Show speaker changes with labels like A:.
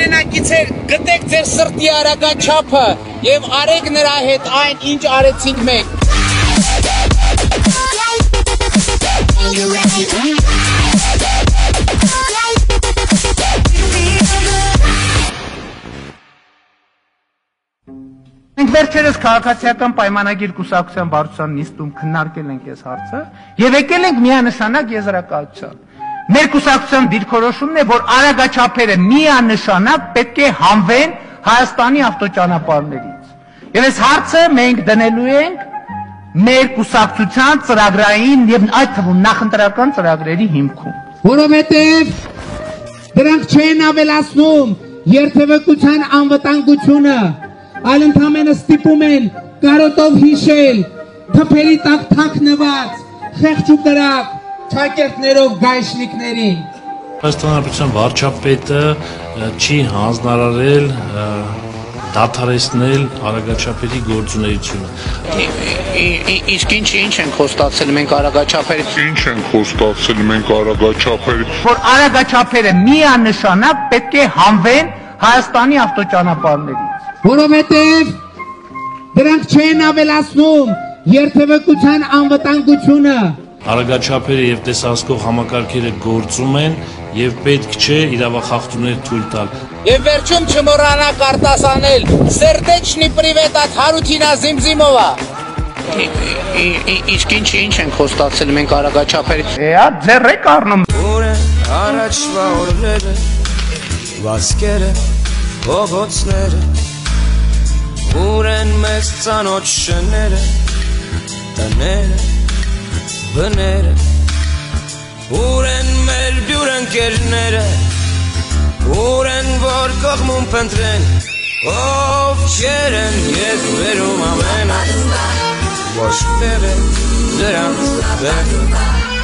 A: Հայրենակիցեր գտեք ձեր սրտի արագաչափը եւ արեք նրա հետ այն ինչ արեցինք մենք։
B: Մենք վերջերս քաղաքացիական պայմանագիր կուսակցության վարչության նիստում քննարկել ենք այս հարցը եւ եկել ենք միանշանակ եզրակացության։ Մեր կուսակցության դիրքորոշումն է, որ արագաչափերը միանշանակ պետք է հանվեն Հայաստանի ավտոճանապարհներից։ Եվ այս հարցը մենք դնելու ենք մեր կուսակցության ծրագրային եւ այդ թվում նախընտրական ծրագրերի հիմքում։
C: Որովհետեւ դրանք չեն ավելացնում երթևեկության անվտանգությունը, այլ ընդհանրապես ստիպում են կարոտով հիշել, թփերի տակ թաքնված, խեղճ ու կրակ, ճակերտներով գայշնիկներին։
D: Հայաստանի Հանրապետության վարչապետը չի հանձնարարել դադարեցնել արագաչափերի գործունեությունը։
A: Իսկ ինչ են խոստացել մենք արագաչափերի։
E: Ինչ են խոստացել մենք արագաչափերի։
B: Որ արագաչափերը միանշանակ պետք է հանվեն Հայաստանի ավտոճանապարհներից։
C: Որովհետև դրանք չեն ավելացնում երթևեկության անվտանգությունը։
D: Արագաչափերը եւ տեսահսկող համակարգերը գործում են եւ պետք չէ իրավախախտումներ թույլ տալ։
A: Եվ վերջում չմոռանաք արտասանել Սերդեչնի պրիվետ at Հարութինա Զիմզիմովա։ Իսկ ինչ են խոստացել մենք արագաչափերի։
B: Էա ձեռ եք առնում։
F: Ուր են առաջվա օրները, վասկերը, փողոցները, ուր են մեզ ծանոթ շները, տները, բները, ուր են մեր բյուր ընկերները, ուր են որ կողմում փնտրեն, ովքեր են ետ վերում ամենը, ոչ տեղ է դրանց տեղ։